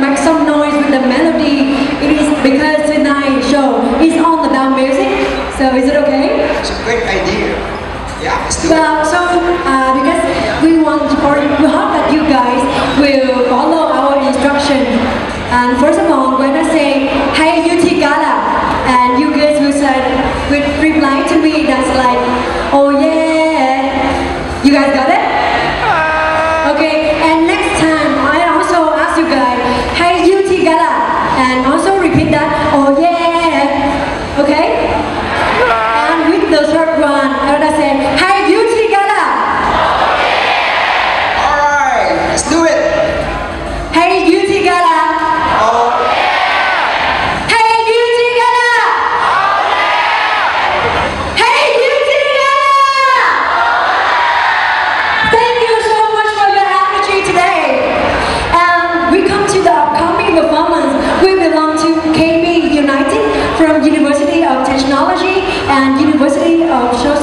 make some noise with the melody. It is because tonight's show is all about music. So is it okay? It's a great idea. Yeah, let's do it. Well, so because we want, or we hope that you guys will follow our instruction. And first of all, when I say "Hey UT Gala," and you guys will say, will reply to me, that's like, "Oh yeah." You guys got it? Okay. And next time, I also ask you guys, "Hey UT Gala," and also repeat that, "Oh yeah." Okay? And with the third one, I will say, "Hey UT Gala." All right, let's do it. Hey UT Gala. Oh, Hey UT Gala. Hey UT Gala. Thank you so much for your energy today. And we come to the upcoming performance. We belong to KB United from University of Technology and University of